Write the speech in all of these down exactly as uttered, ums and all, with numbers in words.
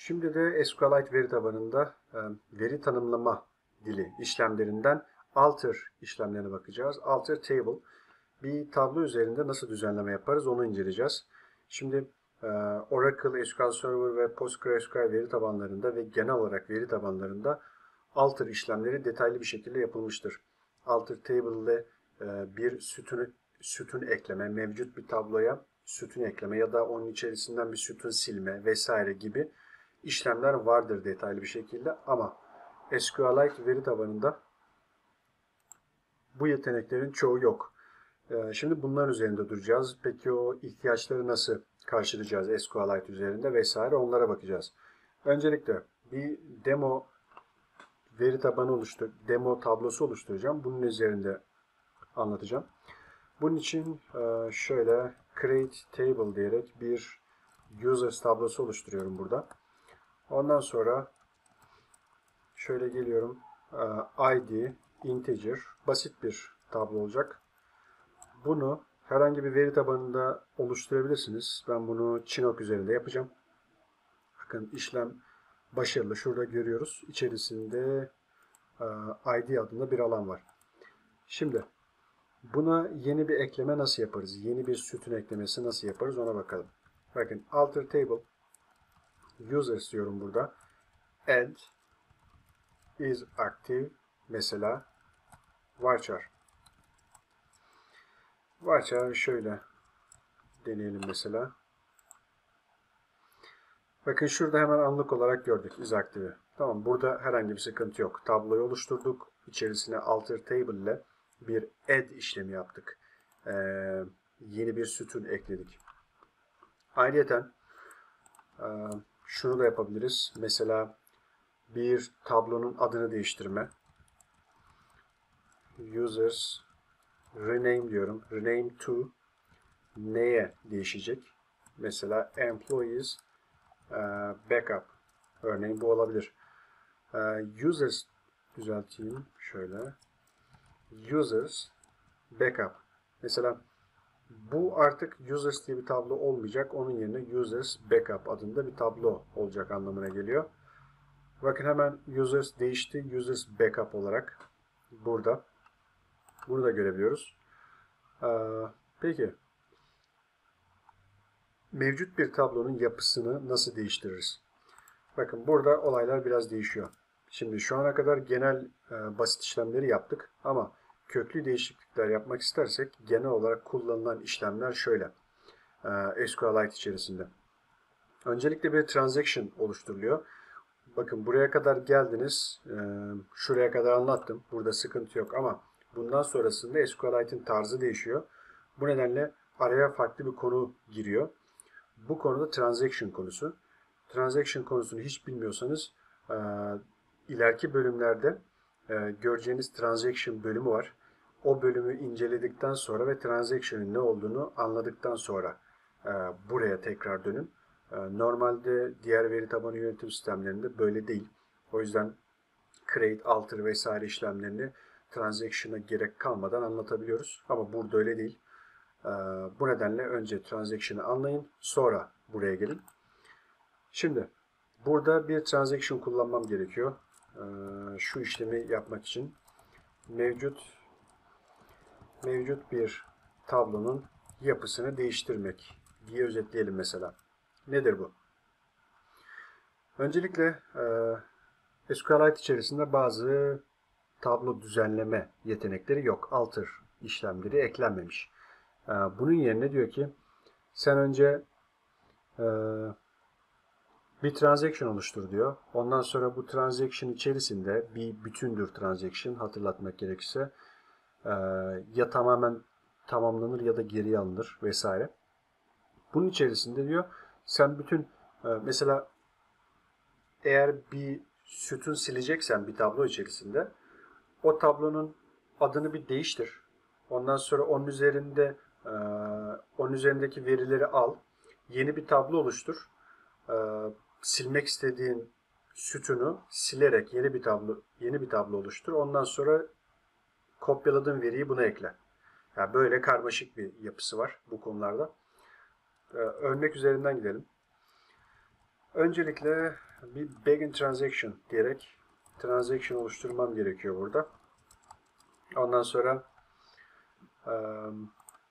Şimdi de SQLite veri tabanında e, veri tanımlama dili işlemlerinden alter işlemlerine bakacağız. Alter table bir tablo üzerinde nasıl düzenleme yaparız onu inceleyeceğiz. Şimdi e, Oracle, S Q L Server ve PostgreSQL veri tabanlarında ve genel olarak veri tabanlarında alter işlemleri detaylı bir şekilde yapılmıştır. Alter table ile e, bir sütun, sütun ekleme, mevcut bir tabloya sütun ekleme ya da onun içerisinden bir sütun silme vesaire gibi işlemler vardır detaylı bir şekilde ama SQLite veri tabanında bu yeteneklerin çoğu yok. Şimdi bunların üzerinde duracağız. Peki o ihtiyaçları nasıl karşılayacağız SQLite üzerinde vesaire onlara bakacağız. Öncelikle bir demo veri tabanı oluştur, demo tablosu oluşturacağım. Bunun üzerinde anlatacağım. Bunun için şöyle create table diyerek bir users tablosu oluşturuyorum burada. Ondan sonra şöyle geliyorum. I D, integer, basit bir tablo olacak. Bunu herhangi bir veri tabanında oluşturabilirsiniz. Ben bunu Chinook üzerinde yapacağım. Bakın işlem başarılı. Şurada görüyoruz. İçerisinde I D adında bir alan var. Şimdi buna yeni bir ekleme nasıl yaparız? Yeni bir sütun eklemesi nasıl yaparız ona bakalım. Bakın alter table users diyorum burada. Add is active mesela varchar. Varchar şöyle deneyelim mesela. Bakın şurada hemen anlık olarak gördük is active. Tamam, burada herhangi bir sıkıntı yok. Tabloyu oluşturduk. İçerisine alter table ile bir add işlemi yaptık. Ee, yeni bir sütun ekledik. Ayrıyeten e, şunu da yapabiliriz. Mesela bir tablonun adını değiştirme. Users rename diyorum. Rename to neye değişecek? Mesela employees backup. Örneğin bu olabilir. Users düzelteyim. Şöyle. Users backup. Mesela bu artık users diye bir tablo olmayacak. Onun yerine users backup adında bir tablo olacak anlamına geliyor. Bakın hemen users değişti. Users backup olarak burada. Bunu da görebiliyoruz. Peki. Mevcut bir tablonun yapısını nasıl değiştiririz? Bakın burada olaylar biraz değişiyor. Şimdi şu ana kadar genel e, basit işlemleri yaptık ama köklü değişiklikler yapmak istersek genel olarak kullanılan işlemler şöyle. E, SQLite içerisinde. Öncelikle bir transaction oluşturuluyor. Bakın buraya kadar geldiniz. E, şuraya kadar anlattım. Burada sıkıntı yok ama bundan sonrasında SQLite'in tarzı değişiyor. Bu nedenle araya farklı bir konu giriyor. Bu konuda transaction konusu. Transaction konusunu hiç bilmiyorsanız e, ileriki bölümlerde e, göreceğiniz transaction bölümü var. O bölümü inceledikten sonra ve transaction'ın ne olduğunu anladıktan sonra e, buraya tekrar dönün. E, normalde diğer veri tabanı yönetim sistemlerinde böyle değil. O yüzden create, alter vesaire işlemlerini transaction'a gerek kalmadan anlatabiliyoruz. Ama burada öyle değil. E, bu nedenle önce transaction'ı anlayın, sonra buraya gelin. Şimdi burada bir transaction kullanmam gerekiyor. Ee, şu işlemi yapmak için mevcut mevcut bir tablonun yapısını değiştirmek diye özetleyelim mesela. Nedir bu? Öncelikle e, SQLite içerisinde bazı tablo düzenleme yetenekleri yok. Alter işlemleri eklenmemiş. E, bunun yerine diyor ki sen önce e, bir transaction oluştur diyor. Ondan sonra bu transaction içerisinde bir bütündür transaction hatırlatmak gerekirse ee, ya tamamen tamamlanır ya da geriye alınır vesaire. Bunun içerisinde diyor sen bütün e, mesela eğer bir sütun sileceksen bir tablo içerisinde o tablonun adını bir değiştir. Ondan sonra onun üzerinde e, onun üzerindeki verileri al. Yeni bir tablo oluştur. E, silmek istediğin sütunu silerek yeni bir tablo yeni bir tablo oluştur. Ondan sonra kopyaladığın veriyi buna ekle. Yani böyle karmaşık bir yapısı var bu konularda. Ee, örnek üzerinden gidelim. Öncelikle bir begin transaction diyerek transaction oluşturmam gerekiyor burada. Ondan sonra um,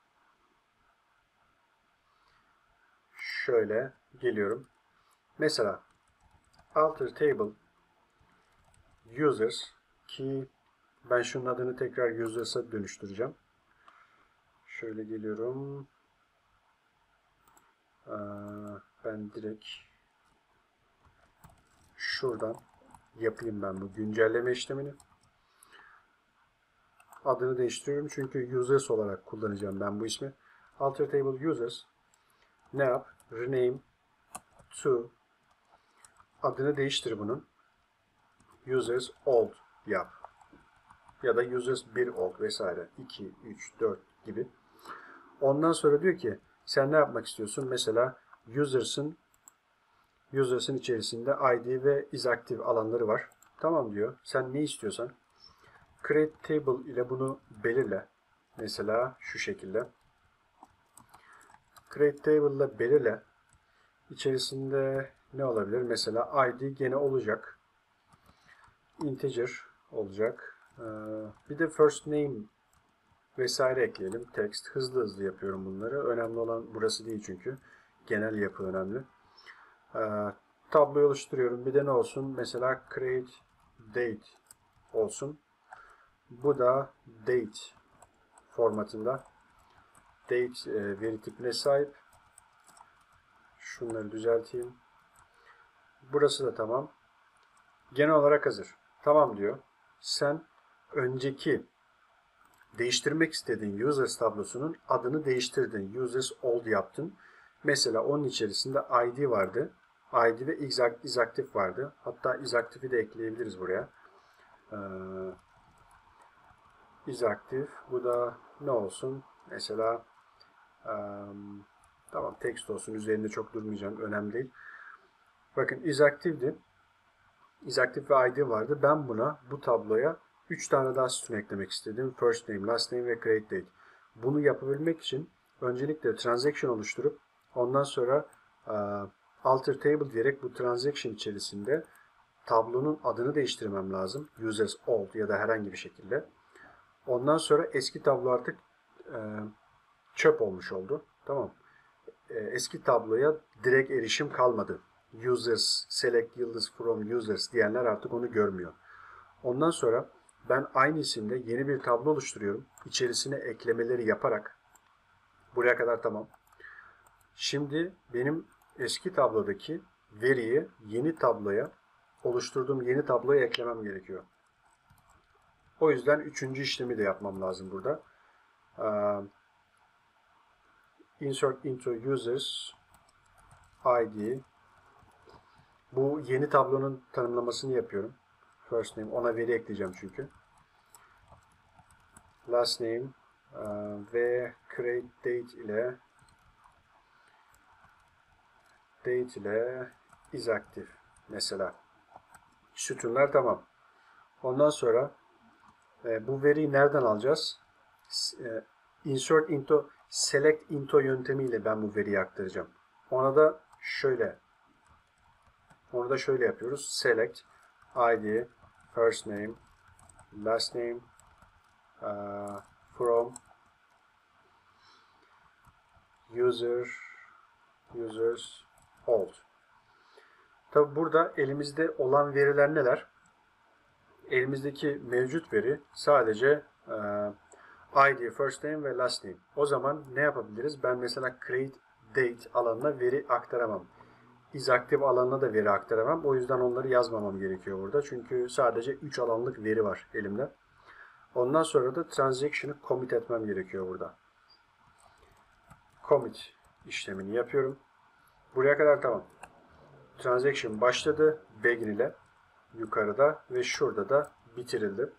şöyle geliyorum. Mesela alter table users, ki ben şunun adını tekrar users'a dönüştüreceğim. Şöyle geliyorum. Ben direkt şuradan yapayım ben bu güncelleme işlemini. Adını değiştiriyorum çünkü users olarak kullanacağım ben bu ismi. Alter table users, ne yap? Rename to, adını değiştir bunun. Users old yap. Ya da users bir old vesaire. iki, üç, dört gibi. Ondan sonra diyor ki sen ne yapmak istiyorsun? Mesela users'ın users'ın içerisinde I D ve isActive alanları var. Tamam diyor. Sen ne istiyorsan create table ile bunu belirle. Mesela şu şekilde. Create table ile belirle. İçerisinde ne olabilir? Mesela I D gene olacak. Integer olacak. Bir de first name vesaire ekleyelim. Text. Hızlı hızlı yapıyorum bunları. Önemli olan burası değil çünkü. Genel yapı önemli. Tabloyu oluşturuyorum. Bir de ne olsun? Mesela create date olsun. Bu da date formatında. Date e, veri tipine sahip. Şunları düzelteyim. Burası da tamam. Genel olarak hazır. Tamam diyor. Sen önceki değiştirmek istediğin users tablosunun adını değiştirdin. Users old yaptın. Mesela onun içerisinde I D vardı. I D ve isActive vardı. Hatta isActive'i de ekleyebiliriz buraya. Ee, isActive. Bu da ne olsun? Mesela um, tamam, text olsun. Üzerinde çok durmayacağım. Önemli değil. Bakın isActive'di. isActive ve I D vardı. Ben buna, bu tabloya üç tane daha sütun eklemek istedim. First name, last name ve create date. Bunu yapabilmek için öncelikle transaction oluşturup ondan sonra uh, alter table diyerek bu transaction içerisinde tablonun adını değiştirmem lazım. Users old ya da herhangi bir şekilde. Ondan sonra eski tablo artık e, çöp olmuş oldu. Tamam. E, eski tabloya direkt erişim kalmadı. Users, select yıldız from users diyenler artık onu görmüyor. Ondan sonra ben aynı isimde yeni bir tablo oluşturuyorum. İçerisine eklemeleri yaparak. Buraya kadar tamam. Şimdi benim eski tablodaki veriyi yeni tabloya, oluşturduğum yeni tabloya eklemem gerekiyor. O yüzden üçüncü işlemi de yapmam lazım burada. Uh, insert into users I D. Bu yeni tablonun tanımlamasını yapıyorum. First name, ona veri ekleyeceğim çünkü. Last name uh, ve create date ile date ile isActive mesela. Sütunlar tamam. Ondan sonra e, bu veriyi nereden alacağız? E, insert into, select into yöntemiyle ben bu veriyi aktaracağım. Ona da şöyle onu da şöyle yapıyoruz. Select I D, first name, last name uh, from user users old. Tabi burada elimizde olan veriler neler? Elimizdeki mevcut veri sadece uh, I D, first name ve last name. O zaman ne yapabiliriz? Ben mesela create date alanına veri aktaramam. isActive alanına da veri aktaramam. O yüzden onları yazmamam gerekiyor burada. Çünkü sadece üç alanlık veri var elimde. Ondan sonra da transaction'ı commit etmem gerekiyor burada. Commit işlemini yapıyorum. Buraya kadar tamam. Transaction başladı. Begin ile yukarıda ve şurada da bitirildi.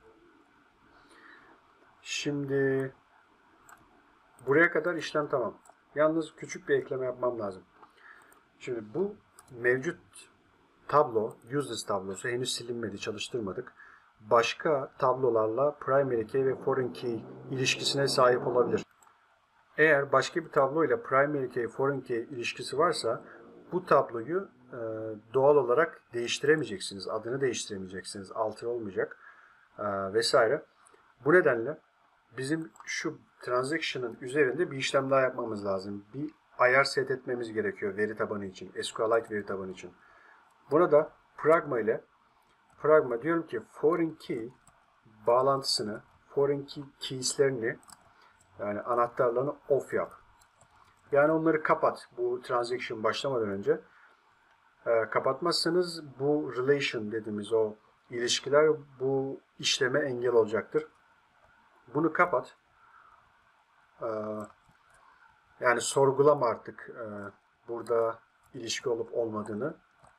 Şimdi buraya kadar işlem tamam. Yalnız küçük bir ekleme yapmam lazım. Şimdi bu mevcut tablo, users tablosu henüz silinmedi, çalıştırmadık. Başka tablolarla primary key ve foreign key ilişkisine sahip olabilir. Eğer başka bir tablo ile primary key, foreign key ilişkisi varsa bu tabloyu e, doğal doğal olarak değiştiremeyeceksiniz. Adını değiştiremeyeceksiniz. Alter olmayacak e, vesaire. Bu nedenle bizim şu transaction'ın üzerinde bir işlem daha yapmamız lazım. Bir ayar set etmemiz gerekiyor veri tabanı için. SQLite veri tabanı için. Buna da Pragma ile Pragma diyorum ki foreign key bağlantısını, foreign key keys'lerini yani anahtarlarını off yap. Yani onları kapat bu transaction başlamadan önce. E, kapatmazsanız bu relation dediğimiz o ilişkiler bu işleme engel olacaktır. Bunu kapat. E, yani sorgulama artık e, burada ilişki olup olmadığını.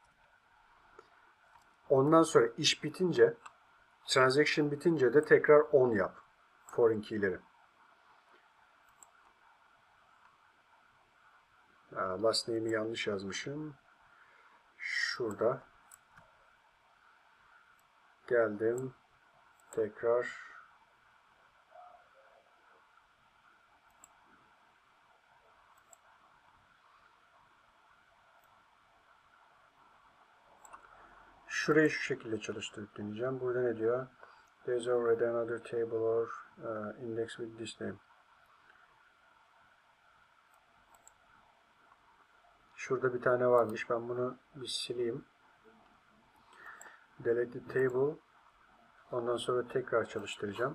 Ondan sonra iş bitince, transaction bitince de tekrar on yap foreign key'leri. Last name'i yanlış yazmışım. Şurada. Geldim. Tekrar. Şurayı şu şekilde çalıştırıp deneyeceğim. Burada ne diyor? There's already another table or uh, index with this name. Şurada bir tane varmış. Ben bunu bir sileyim. Delete the table. Ondan sonra tekrar çalıştıracağım.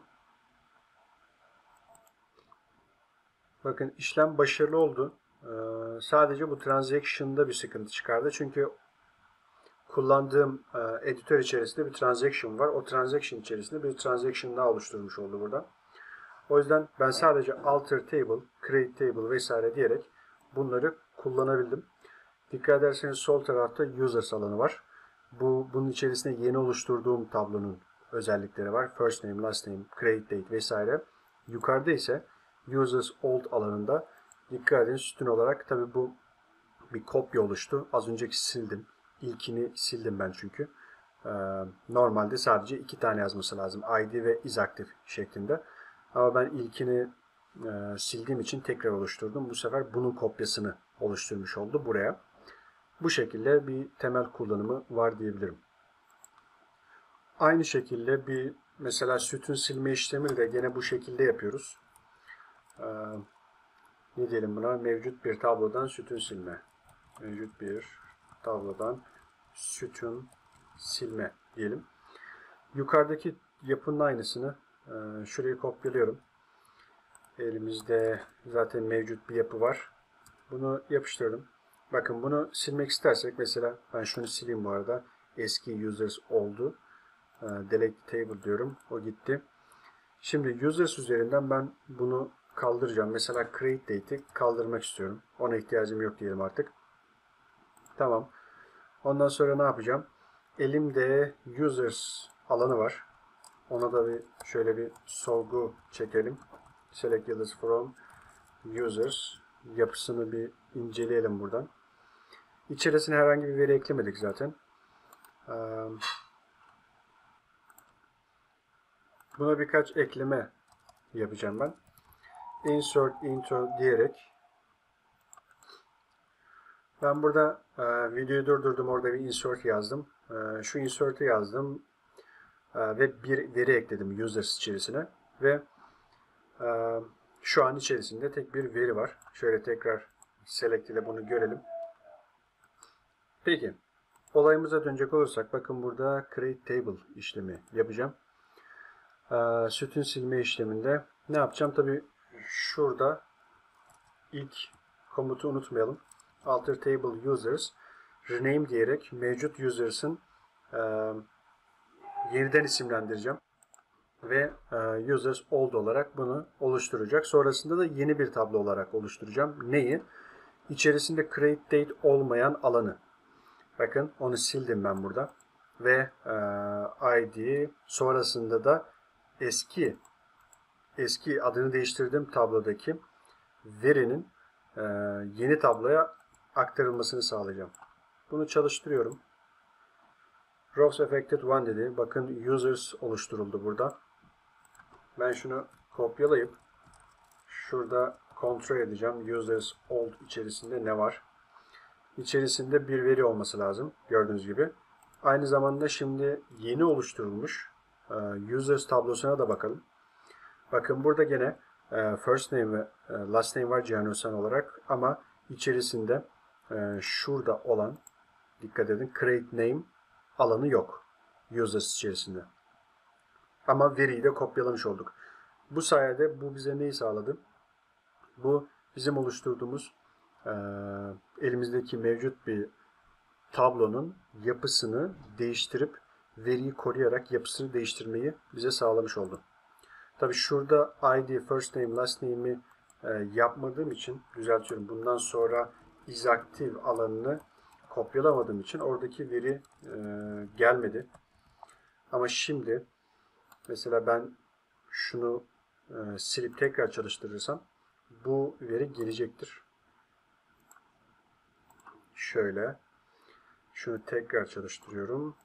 Bakın işlem başarılı oldu. Ee, sadece bu transaction'da bir sıkıntı çıkardı. Çünkü kullandığım e, editör içerisinde bir transaction var. O transaction içerisinde bir transaction daha oluşturmuş oldu burada. O yüzden ben sadece alter table, create table vesaire diyerek bunları kullanabildim. Dikkat ederseniz sol tarafta users alanı var. Bu bunun içerisinde yeni oluşturduğum tablonun özellikleri var. First name, last name, create date vesaire. Yukarıda ise users old alanında dikkat edin sütun olarak tabi bu bir kopya oluştu. Az önceki sildim. İlkini sildim ben çünkü. Ee, normalde sadece iki tane yazması lazım. I D ve isActive şeklinde. Ama ben ilkini e, sildiğim için tekrar oluşturdum. Bu sefer bunun kopyasını oluşturmuş oldu buraya. Bu şekilde bir temel kullanımı var diyebilirim. Aynı şekilde bir mesela sütun silme işlemini de gene bu şekilde yapıyoruz. Ee, ne diyelim buna? Mevcut bir tablodan sütun silme. Mevcut bir tablodan sütun silme diyelim. Yukarıdaki yapının aynısını e, şuraya kopyalıyorum. Elimizde zaten mevcut bir yapı var. Bunu yapıştırdım. Bakın bunu silmek istersek mesela ben şunu sileyim bu arada. Eski users oldu. E, delete table diyorum. O gitti. Şimdi users üzerinden ben bunu kaldıracağım. Mesela create date'i kaldırmak istiyorum. Ona ihtiyacım yok diyelim artık. Tamam. Ondan sonra ne yapacağım? Elimde users alanı var. Ona da bir şöyle bir sorgu çekelim. Select yıldız from users yapısını bir inceleyelim buradan. İçerisine herhangi bir veri eklemedik zaten. Buna birkaç ekleme yapacağım ben. Insert into diyerek ben burada e, videoyu durdurdum. Orada bir insert yazdım. E, şu insert'ı yazdım. E, ve bir veri ekledim users içerisine. Ve e, şu an içerisinde tek bir veri var. Şöyle tekrar select ile bunu görelim. Peki. Olayımıza dönecek olursak bakın burada create table işlemi yapacağım. E, sütun silme işleminde ne yapacağım? Tabii şurada ilk komutu unutmayalım. Alter table users rename diyerek mevcut users'ın e, yeniden isimlendireceğim. Ve e, users old olarak bunu oluşturacak. Sonrasında da yeni bir tablo olarak oluşturacağım. Neyi? İçerisinde create date olmayan alanı. Bakın onu sildim ben burada. Ve e, I D sonrasında da eski eski adını değiştirdiğim tablodaki verinin e, yeni tabloya aktarılmasını sağlayacağım. Bunu çalıştırıyorum. Rows affected one dedi. Bakın users oluşturuldu burada. Ben şunu kopyalayıp şurada kontrol edeceğim. Users old içerisinde ne var? içerisinde bir veri olması lazım. Gördüğünüz gibi. Aynı zamanda şimdi yeni oluşturulmuş users tablosuna da bakalım. Bakın burada gene first name ve last name var Cihan olarak ama içerisinde şurada olan, dikkat edin, create name alanı yok users içerisinde. Ama veriyi de kopyalamış olduk. Bu sayede bu bize neyi sağladı? Bu bizim oluşturduğumuz e, elimizdeki mevcut bir tablonun yapısını değiştirip veriyi koruyarak yapısını değiştirmeyi bize sağlamış oldu. Tabi şurada I D, first name, last name'i e, yapmadığım için, düzeltiyorum, bundan sonra isActive alanını kopyalamadığım için oradaki veri e, gelmedi. Ama şimdi mesela ben şunu e, silip tekrar çalıştırırsam bu veri gelecektir. Şöyle. Şunu tekrar çalıştırıyorum.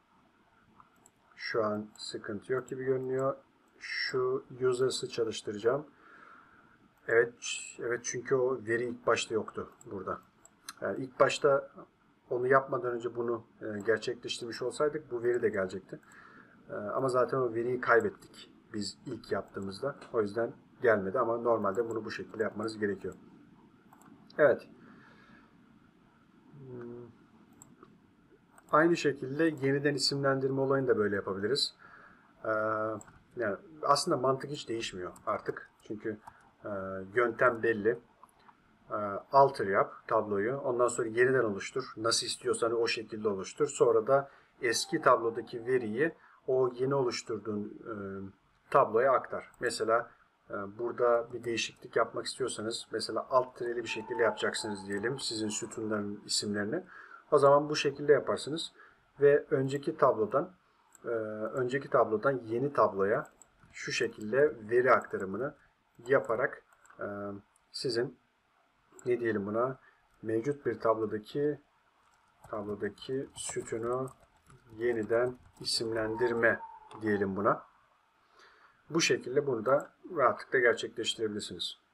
Şu an sıkıntı yok gibi görünüyor. Şu users'ı çalıştıracağım. Evet, evet çünkü o veri ilk başta yoktu burada. Yani ilk başta onu yapmadan önce bunu e, gerçekleştirmiş olsaydık bu veri de gelecekti. E, ama zaten o veriyi kaybettik biz ilk yaptığımızda. O yüzden gelmedi ama normalde bunu bu şekilde yapmanız gerekiyor. Evet. Aynı şekilde yeniden isimlendirme olayını da böyle yapabiliriz. Ee, yani aslında mantık hiç değişmiyor artık. Çünkü e, yöntem belli. E, alter yap tabloyu. Ondan sonra yeniden oluştur. Nasıl istiyorsan o şekilde oluştur. Sonra da eski tablodaki veriyi o yeni oluşturduğun e, tabloya aktar. Mesela e, burada bir değişiklik yapmak istiyorsanız mesela alt tireli bir şekilde yapacaksınız diyelim sizin sütunların isimlerini. O zaman bu şekilde yaparsınız ve önceki tablodan e, önceki tablodan yeni tabloya şu şekilde veri aktarımını yaparak e, sizin ne diyelim buna mevcut bir tablodaki tablodaki sütunu yeniden isimlendirme diyelim buna. Bu şekilde bunu da rahatlıkla gerçekleştirebilirsiniz.